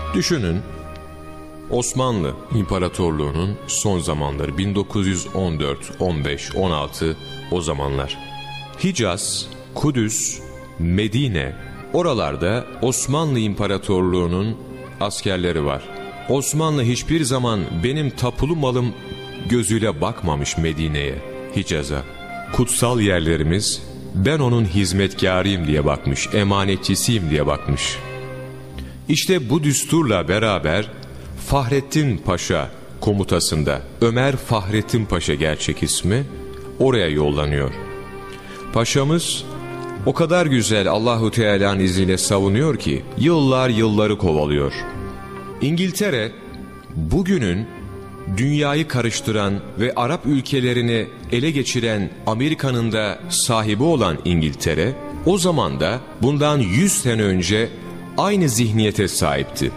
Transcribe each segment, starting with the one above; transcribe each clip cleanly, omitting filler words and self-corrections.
Düşünün, Osmanlı İmparatorluğu'nun son zamanları 1914, 15, 16 o zamanlar. Hicaz, Kudüs, Medine, oralarda Osmanlı İmparatorluğu'nun askerleri var. Osmanlı hiçbir zaman benim tapulu malım gözüyle bakmamış Medine'ye, Hicaz'a. Kutsal yerlerimiz, ben onun hizmetkarıyım diye bakmış, emanetçisiyim diye bakmış. İşte bu düsturla beraber Fahrettin Paşa komutasında, Ömer Fahrettin Paşa gerçek ismi, oraya yollanıyor. Paşamız o kadar güzel Allahu Teala'nın izniyle savunuyor ki yıllar yılları kovalıyor. İngiltere bugünün dünyayı karıştıran ve Arap ülkelerini ele geçiren Amerika'nın da sahibi olan İngiltere, o zaman da bundan 100 sene önce aynı zihniyete sahipti.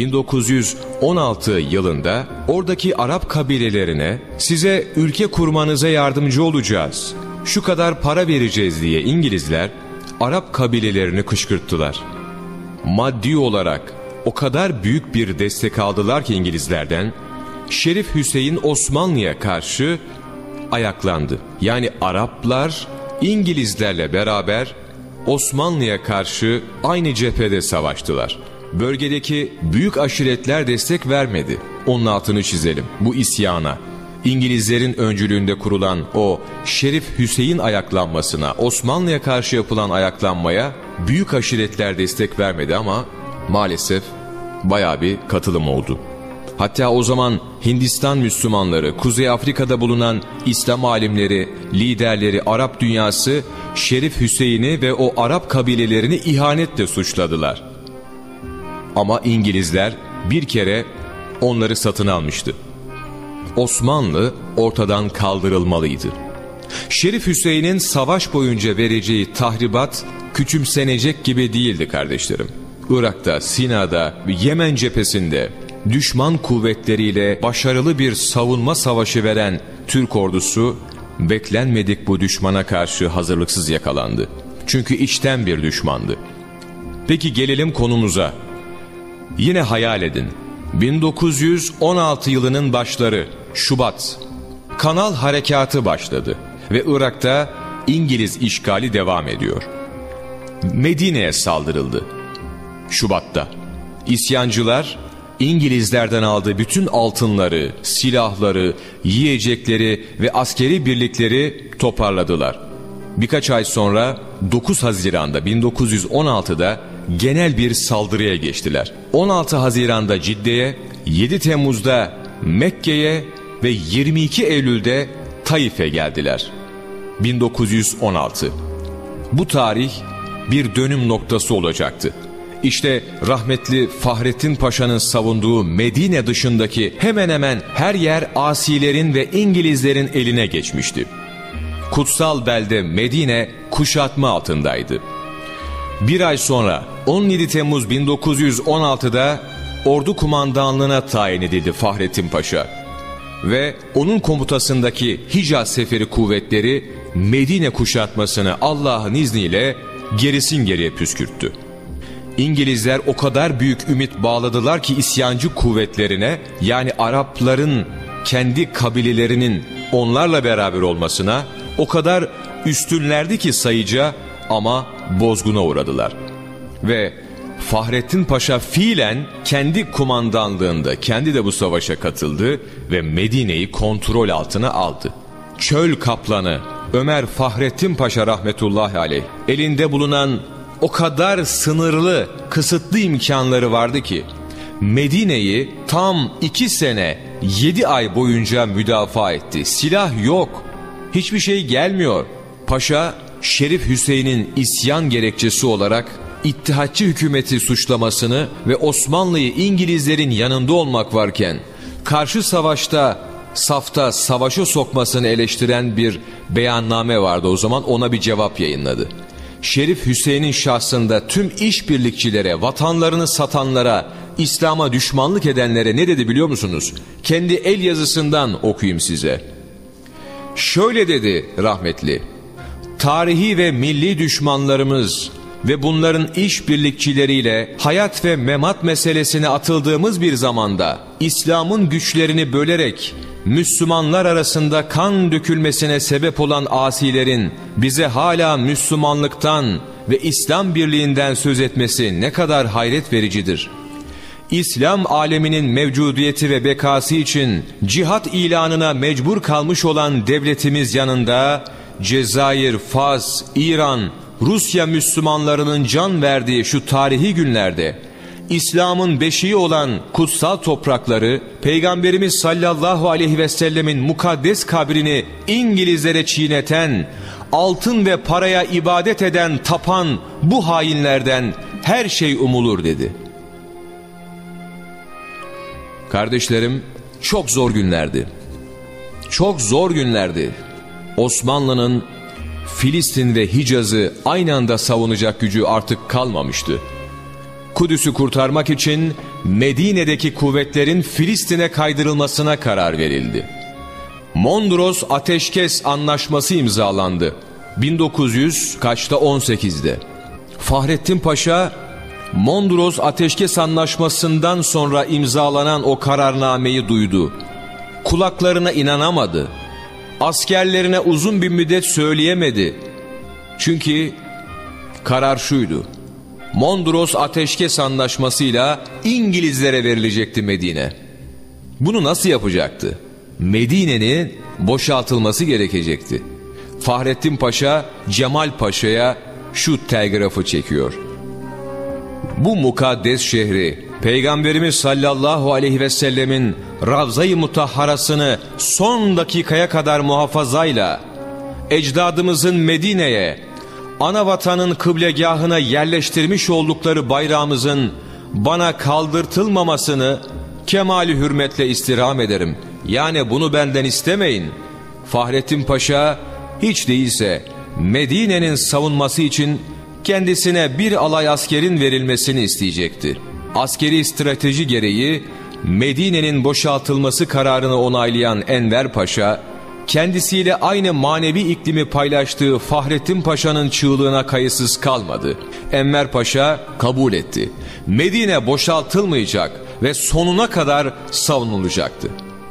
1916 yılında oradaki Arap kabilelerine size ülke kurmanıza yardımcı olacağız, şu kadar para vereceğiz diye İngilizler Arap kabilelerini kışkırttılar. Maddi olarak o kadar büyük bir destek aldılar ki İngilizlerden, Şerif Hüseyin Osmanlı'ya karşı ayaklandı. Yani Araplar İngilizlerle beraber Osmanlı'ya karşı aynı cephede savaştılar. Bölgedeki büyük aşiretler destek vermedi. Onun altını çizelim, bu isyana. İngilizlerin öncülüğünde kurulan o Şerif Hüseyin ayaklanmasına, Osmanlı'ya karşı yapılan ayaklanmaya büyük aşiretler destek vermedi ama maalesef bayağı bir katılım oldu. Hatta o zaman Hindistan Müslümanları, Kuzey Afrika'da bulunan İslam alimleri, liderleri, Arap dünyası Şerif Hüseyin'i ve o Arap kabilelerini ihanetle suçladılar. Ama İngilizler bir kere onları satın almıştı. Osmanlı ortadan kaldırılmalıydı. Şerif Hüseyin'in savaş boyunca vereceği tahribat küçümsenecek gibi değildi kardeşlerim. Irak'ta, Sina'da, Yemen cephesinde düşman kuvvetleriyle başarılı bir savunma savaşı veren Türk ordusu beklenmedik bu düşmana karşı hazırlıksız yakalandı. Çünkü içten bir düşmandı. Peki gelelim konumuza. Yine hayal edin. 1916 yılının başları, Şubat, Kanal Harekatı başladı ve Irak'ta İngiliz işgali devam ediyor. Medine'ye saldırıldı Şubat'ta. İsyancılar İngilizlerden aldığı bütün altınları, silahları, yiyecekleri ve askeri birlikleri toparladılar. Birkaç ay sonra 9 Haziran'da 1916'da genel bir saldırıya geçtiler. 16 Haziran'da Cidde'ye, 7 Temmuz'da Mekke'ye ve 22 Eylül'de Taif'e geldiler. 1916. Bu tarih bir dönüm noktası olacaktı. İşte rahmetli Fahrettin Paşa'nın savunduğu Medine dışındaki hemen hemen her yer asilerin ve İngilizlerin eline geçmişti. Kutsal belde Medine kuşatma altındaydı. Bir ay sonra 17 Temmuz 1916'da ordu kumandanlığına tayin edildi Fahrettin Paşa. Ve onun komutasındaki Hicaz Seferi kuvvetleri Medine kuşatmasını Allah'ın izniyle gerisin geriye püskürttü. İngilizler o kadar büyük ümit bağladılar ki isyancı kuvvetlerine, yani Arapların kendi kabilelerinin onlarla beraber olmasına, o kadar üstünlerdi ki sayıca, ama bozguna uğradılar. Ve Fahrettin Paşa fiilen kendi kumandanlığında kendi de bu savaşa katıldı ve Medine'yi kontrol altına aldı. Çöl kaplanı Ömer Fahrettin Paşa rahmetullahi aleyh elinde bulunan o kadar sınırlı, kısıtlı imkanları vardı ki Medine'yi tam 2 sene 7 ay boyunca müdafaa etti. Silah yok, hiçbir şey gelmiyor. Paşa Şerif Hüseyin'in isyan gerekçesi olarak İttihatçı hükümeti suçlamasını ve Osmanlı'yı İngilizlerin yanında olmak varken karşı safta savaşa sokmasını eleştiren bir beyanname vardı o zaman, ona bir cevap yayınladı. Şerif Hüseyin'in şahsında tüm işbirlikçilere, vatanlarını satanlara, İslam'a düşmanlık edenlere ne dedi biliyor musunuz? Kendi el yazısından okuyayım size. Şöyle dedi rahmetli: tarihi ve milli düşmanlarımız ve bunların işbirlikçileriyle hayat ve memat meselesine atıldığımız bir zamanda İslam'ın güçlerini bölerek Müslümanlar arasında kan dökülmesine sebep olan asilerin bize hala Müslümanlıktan ve İslam birliğinden söz etmesi ne kadar hayret vericidir. İslam aleminin mevcudiyeti ve bekası için cihat ilanına mecbur kalmış olan devletimiz yanında Cezayir, Fas, İran, Rusya Müslümanlarının can verdiği şu tarihi günlerde İslam'ın beşiği olan kutsal toprakları, Peygamberimiz sallallahu aleyhi ve sellemin mukaddes kabrini İngilizlere çiğneten, altın ve paraya ibadet eden, tapan bu hainlerden her şey umulur dedi. Kardeşlerim, çok zor günlerdi. Çok zor günlerdi. Osmanlı'nın Filistin ve Hicaz'ı aynı anda savunacak gücü artık kalmamıştı. Kudüs'ü kurtarmak için Medine'deki kuvvetlerin Filistin'e kaydırılmasına karar verildi. Mondros Ateşkes Anlaşması imzalandı. 1918'de. Fahrettin Paşa, Mondros Ateşkes Anlaşması'ndan sonra imzalanan o kararnameyi duydu. Kulaklarına inanamadı. Askerlerine uzun bir müddet söyleyemedi. Çünkü karar şuydu: Mondros Ateşkes Anlaşması'yla İngilizlere verilecekti Medine. Bunu nasıl yapacaktı? Medine'nin boşaltılması gerekecekti. Fahrettin Paşa, Cemal Paşa'ya şu telgrafı çekiyor: bu mukaddes şehri, Peygamberimiz sallallahu aleyhi ve sellemin Ravza-i Mutahharasını son dakikaya kadar muhafazayla, ecdadımızın Medine'ye, ana vatanın kıblegahına yerleştirmiş oldukları bayrağımızın bana kaldırtılmamasını kemali hürmetle istirham ederim. Yani bunu benden istemeyin. Fahrettin Paşa hiç değilse Medine'nin savunması için kendisine bir alay askerin verilmesini isteyecekti. Askeri strateji gereği Medine'nin boşaltılması kararını onaylayan Enver Paşa, kendisiyle aynı manevi iklimi paylaştığı Fahrettin Paşa'nın çığlığına kayıtsız kalmadı. Enver Paşa kabul etti. Medine boşaltılmayacak ve sonuna kadar savunulacaktı.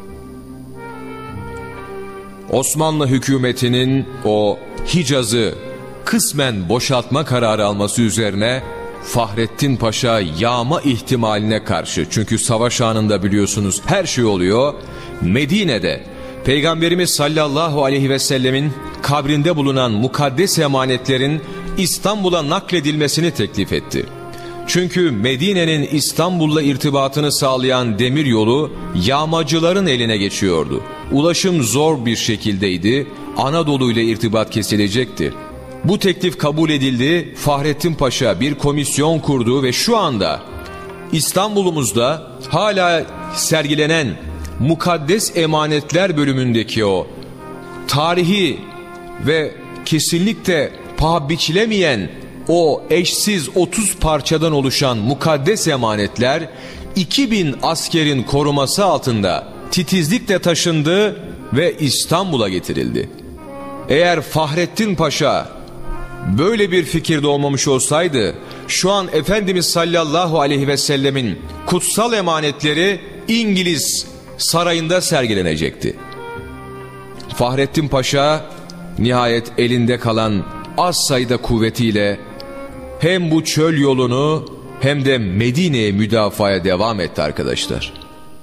Osmanlı hükümetinin o Hicaz'ı kısmen boşaltma kararı alması üzerine Fahrettin Paşa yağma ihtimaline karşı, çünkü savaş anında biliyorsunuz her şey oluyor, Medine'de Peygamberimiz sallallahu aleyhi ve sellemin kabrinde bulunan mukaddes emanetlerin İstanbul'a nakledilmesini teklif etti. Çünkü Medine'nin İstanbul'la irtibatını sağlayan demir yolu yağmacıların eline geçiyordu. Ulaşım zor bir şekildeydi, Anadolu ile irtibat kesilecekti. Bu teklif kabul edildi, Fahrettin Paşa bir komisyon kurdu ve şu anda İstanbul'umuzda hala sergilenen mukaddes emanetler bölümündeki o tarihi ve kesinlikle paha biçilemeyen o eşsiz 30 parçadan oluşan mukaddes emanetler 2000 askerin koruması altında titizlikle taşındı ve İstanbul'a getirildi. Eğer Fahrettin Paşa böyle bir fikirde olmamış olsaydı, şu an Efendimiz sallallahu aleyhi ve sellemin kutsal emanetleri İngiliz sarayında sergilenecekti. Fahrettin Paşa nihayet elinde kalan az sayıda kuvvetiyle hem bu çöl yolunu hem de Medine'ye müdafaya devam etti arkadaşlar.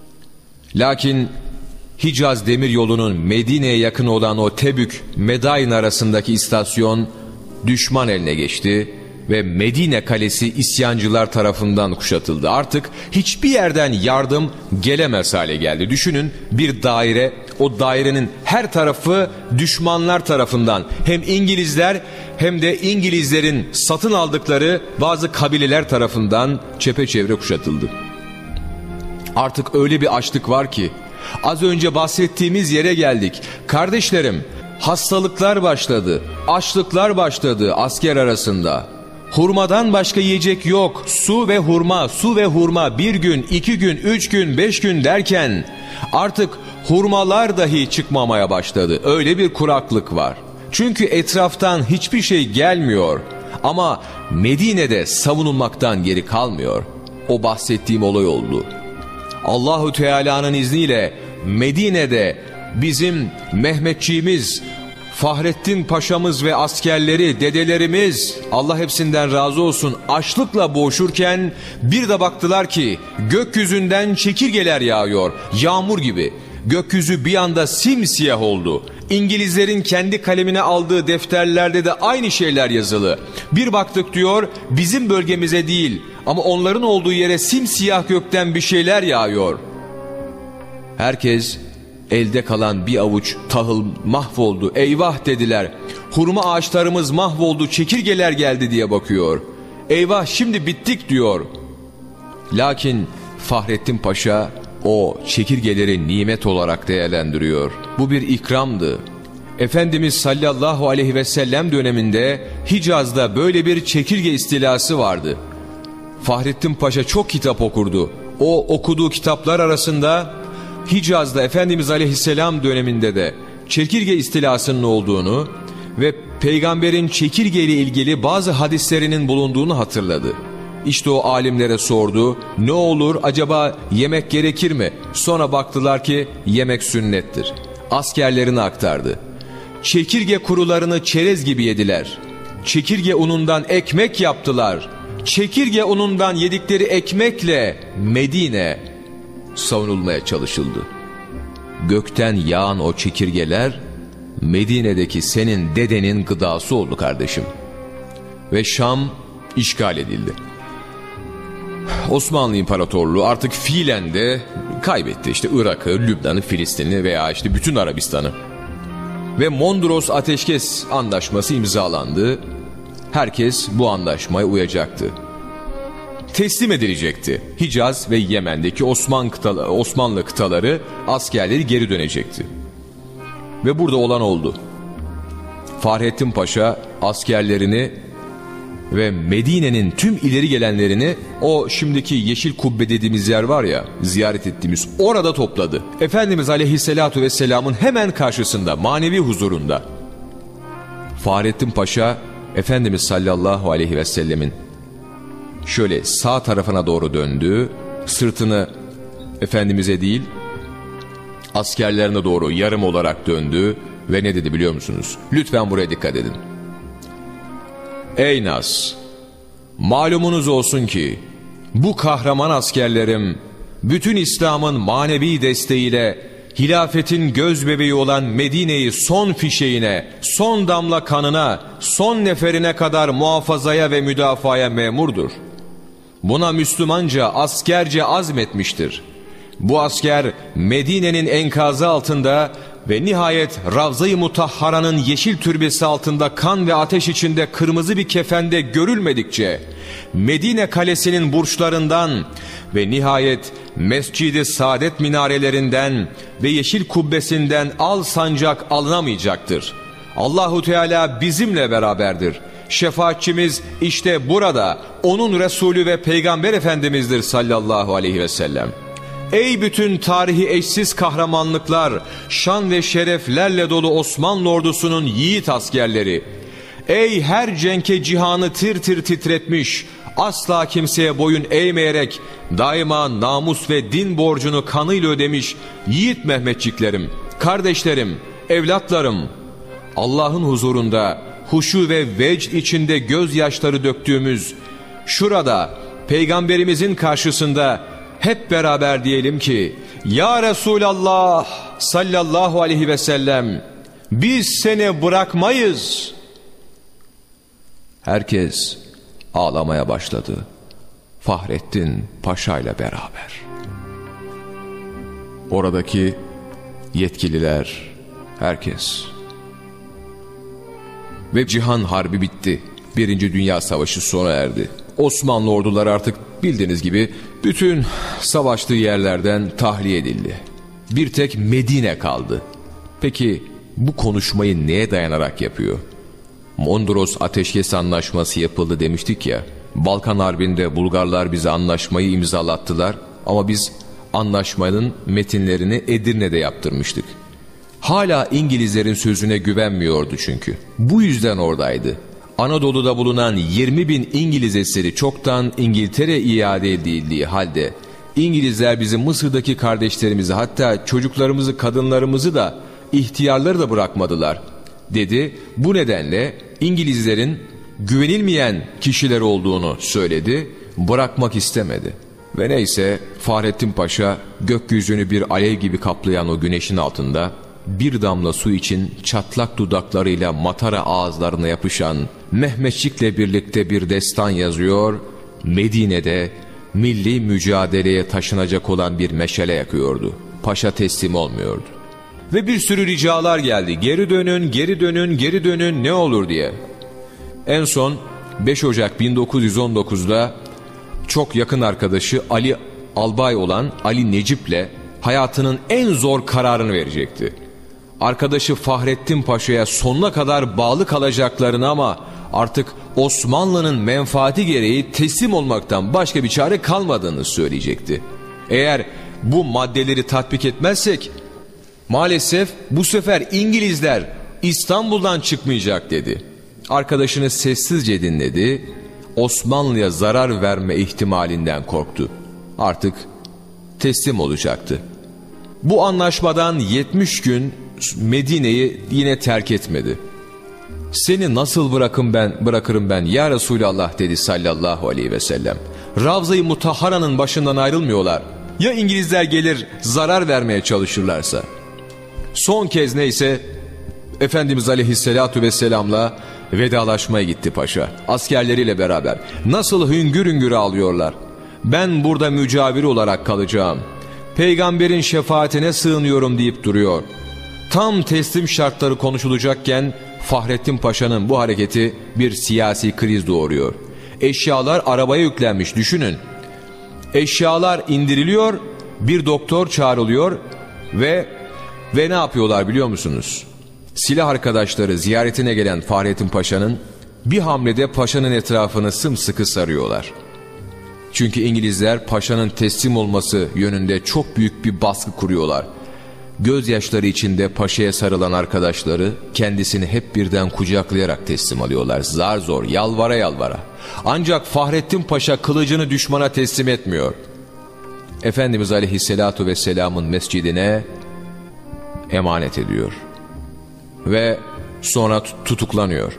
Lakin Hicaz demiryolunun Medine'ye yakın olan o Tebük Medain arasındaki istasyon düşman eline geçti ve Medine kalesi isyancılar tarafından kuşatıldı. Artık hiçbir yerden yardım gelemez hale geldi. Düşünün, bir daire, o dairenin her tarafı düşmanlar tarafından, hem İngilizler hem de İngilizlerin satın aldıkları bazı kabileler tarafından çepeçevre kuşatıldı. Artık öyle bir açlık var ki, az önce bahsettiğimiz yere geldik. Kardeşlerim, hastalıklar başladı, açlıklar başladı asker arasında. Hurmadan başka yiyecek yok. Su ve hurma, su ve hurma, bir gün, 2 gün, 3 gün, 5 gün derken artık hurmalar dahi çıkmamaya başladı. Öyle bir kuraklık var. Çünkü etraftan hiçbir şey gelmiyor. Ama Medine'de savunulmaktan geri kalmıyor. O bahsettiğim olay oldu. Allahu Teala'nın izniyle Medine'de bizim Mehmetçiğimiz, Fahrettin Paşa'mız ve askerleri, dedelerimiz, Allah hepsinden razı olsun, açlıkla boğuşurken bir de baktılar ki gökyüzünden çekirgeler yağıyor, yağmur gibi. Gökyüzü bir anda simsiyah oldu. İngilizlerin kendi kalemine aldığı defterlerde de aynı şeyler yazılı. Bir baktık diyor, bizim bölgemize değil ama onların olduğu yere simsiyah gökten bir şeyler yağıyor. Herkes elde kalan bir avuç tahıl mahvoldu, eyvah dediler. Hurma ağaçlarımız mahvoldu, çekirgeler geldi diye bakıyor. Eyvah şimdi bittik diyor. Lakin Fahrettin Paşa o çekirgeleri nimet olarak değerlendiriyor. Bu bir ikramdı. Efendimiz sallallahu aleyhi ve sellem döneminde Hicaz'da böyle bir çekirge istilası vardı. Fahrettin Paşa çok kitap okurdu. O okuduğu kitaplar arasında Hicaz'da Efendimiz aleyhisselam döneminde de çekirge istilasının olduğunu ve peygamberin çekirge ile ilgili bazı hadislerinin bulunduğunu hatırladı. İşte o alimlere sordu, ne olur acaba yemek gerekir mi? Sonra baktılar ki yemek sünnettir. Askerlerine aktardı. Çekirge kurularını çerez gibi yediler. Çekirge unundan ekmek yaptılar. Çekirge unundan yedikleri ekmekle Medine savunulmaya çalışıldı. Gökten yağan o çekirgeler Medine'deki senin dedenin gıdası oldu kardeşim. Ve Şam işgal edildi. Osmanlı İmparatorluğu artık fiilen de kaybetti işte Irak'ı, Lübnan'ı, Filistin'i veya işte bütün Arabistan'ı. Ve Mondros Ateşkes Antlaşması imzalandı. Herkes bu anlaşmaya uyacaktı. Teslim edilecekti. Hicaz ve Yemen'deki Osmanlı kıtaları, askerleri geri dönecekti. Ve burada olan oldu. Fahrettin Paşa askerlerini ve Medine'nin tüm ileri gelenlerini o şimdiki Yeşil Kubbe dediğimiz yer var ya, ziyaret ettiğimiz, orada topladı. Efendimiz Aleyhisselatu Vesselam'ın hemen karşısında, manevi huzurunda. Fahrettin Paşa Efendimiz sallallahu aleyhi ve sellemin şöyle sağ tarafına doğru döndü, sırtını Efendimiz'e değil askerlerine doğru yarım olarak döndü ve ne dedi biliyor musunuz? Lütfen buraya dikkat edin. Ey Nas, malumunuz olsun ki bu kahraman askerlerim bütün İslam'ın manevi desteğiyle hilafetin gözbebeği olan Medine'yi son fişeğine, son damla kanına, son neferine kadar muhafazaya ve müdafaya memurdur. Buna Müslümanca, askerce azmetmiştir. Bu asker Medine'nin enkazı altında ve nihayet Ravza-i Mutahhara'nın yeşil türbesi altında kan ve ateş içinde kırmızı bir kefende görülmedikçe, Medine kalesinin burçlarından ve nihayet Mescid-i Saadet minarelerinden ve yeşil kubbesinden al sancak alınamayacaktır. Allahu Teala bizimle beraberdir. Şefaatçimiz işte burada, onun Resulü ve Peygamber Efendimiz'dir sallallahu aleyhi ve sellem. Ey bütün tarihi eşsiz kahramanlıklar, şan ve şereflerle dolu Osmanlı ordusunun yiğit askerleri! Ey her cenke cihanı tir tir titretmiş, asla kimseye boyun eğmeyerek daima namus ve din borcunu kanıyla ödemiş yiğit Mehmetçiklerim, kardeşlerim, evlatlarım! Allah'ın huzurunda huşu ve vecd içinde gözyaşları döktüğümüz şurada Peygamberimizin karşısında hep beraber diyelim ki Ya Resulallah sallallahu aleyhi ve sellem, biz seni bırakmayız. Herkes ağlamaya başladı. Fahrettin Paşa ile beraber. Oradaki yetkililer, herkes. Ve Cihan Harbi bitti. Birinci Dünya Savaşı sona erdi. Osmanlı orduları artık bildiğiniz gibi bütün savaştığı yerlerden tahliye edildi. Bir tek Medine kaldı. Peki bu konuşmayı neye dayanarak yapıyor? Mondros Ateşkes Anlaşması yapıldı demiştik ya. Balkan Harbi'nde Bulgarlar bize anlaşmayı imzalattılar ama biz anlaşmanın metinlerini Edirne'de yaptırmıştık. Hala İngilizlerin sözüne güvenmiyordu çünkü. Bu yüzden oradaydı. Anadolu'da bulunan 20.000 İngiliz eseri çoktan İngiltere iade edildiği halde İngilizler bizim Mısır'daki kardeşlerimizi, hatta çocuklarımızı, kadınlarımızı da, ihtiyarları da bırakmadılar dedi. Bu nedenle İngilizlerin güvenilmeyen kişiler olduğunu söyledi, bırakmak istemedi. Ve neyse, Fahrettin Paşa gökyüzünü bir alev gibi kaplayan o güneşin altında bir damla su için çatlak dudaklarıyla matara ağızlarına yapışan Mehmetçik'le birlikte bir destan yazıyor, Medine'de milli mücadeleye taşınacak olan bir meşale yakıyordu. Paşa teslim olmuyordu. Ve bir sürü ricalar geldi. Geri dönün, geri dönün, geri dönün, ne olur diye. En son 5 Ocak 1919'da çok yakın arkadaşı Ali Albay olan Ali Necip'le hayatının en zor kararını verecekti. Arkadaşı Fahrettin Paşa'ya sonuna kadar bağlı kalacaklarını ama artık Osmanlı'nın menfaati gereği teslim olmaktan başka bir çare kalmadığını söyleyecekti. Eğer bu maddeleri tatbik etmezsek maalesef bu sefer İngilizler İstanbul'dan çıkmayacak dedi. Arkadaşını sessizce dinledi. Osmanlı'ya zarar verme ihtimalinden korktu. Artık teslim olacaktı. Bu anlaşmadan 70 gün Medine'yi yine terk etmedi. Seni nasıl bırakırım ben ya Resulallah dedi sallallahu aleyhi ve sellem. Ravza-i Mutahhara'nın başından ayrılmıyorlar. Ya İngilizler gelir zarar vermeye çalışırlarsa? Son kez neyse Efendimiz aleyhissalatu vesselamla vedalaşmaya gitti paşa. Askerleriyle beraber. Nasıl hüngür hüngür ağlıyorlar. Ben burada mücavir olarak kalacağım. Peygamberin şefaatine sığınıyorum deyip duruyor. Tam teslim şartları konuşulacakken Fahrettin Paşa'nın bu hareketi bir siyasi kriz doğuruyor. Eşyalar arabaya yüklenmiş, düşünün. Eşyalar indiriliyor, bir doktor çağrılıyor ve ne yapıyorlar biliyor musunuz? Silah arkadaşları ziyaretine gelen Fahrettin Paşa'nın bir hamlede paşanın etrafını sımsıkı sarıyorlar. Çünkü İngilizler paşanın teslim olması yönünde çok büyük bir baskı kuruyorlar. Gözyaşları içinde paşaya sarılan arkadaşları kendisini hep birden kucaklayarak teslim alıyorlar. Zar zor, yalvara yalvara. Ancak Fahrettin Paşa kılıcını düşmana teslim etmiyor. Efendimiz aleyhissalatu vesselamın mescidine emanet ediyor. Ve sonra tutuklanıyor.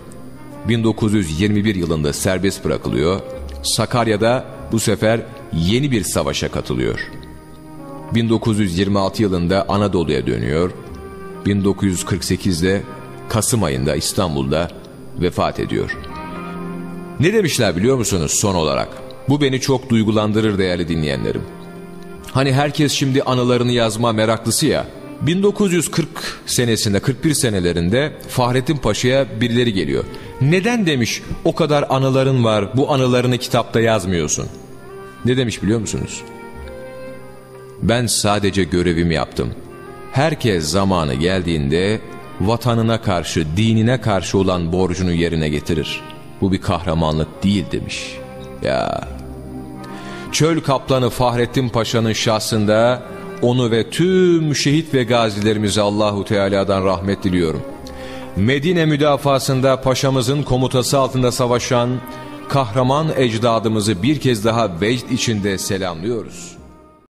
1921 yılında serbest bırakılıyor. Sakarya'da bu sefer yeni bir savaşa katılıyor. 1926 yılında Anadolu'ya dönüyor. 1948'de Kasım ayında İstanbul'da vefat ediyor. Ne demişler biliyor musunuz son olarak? Bu beni çok duygulandırır değerli dinleyenlerim. Hani herkes şimdi anılarını yazma meraklısı ya. 1940 senesinde, 41 senelerinde Fahrettin Paşa'ya birileri geliyor. Neden demiş o kadar anıların var, bu anılarını kitapta yazmıyorsun? Ne demiş biliyor musunuz? Ben sadece görevimi yaptım. Herkes zamanı geldiğinde vatanına karşı, dinine karşı olan borcunu yerine getirir. Bu bir kahramanlık değil demiş. Ya. Çöl kaplanı Fahrettin Paşa'nın şahsında onu ve tüm şehit ve gazilerimize Allahu Teala'dan rahmet diliyorum. Medine müdafasında paşamızın komutası altında savaşan kahraman ecdadımızı bir kez daha vecd içinde selamlıyoruz.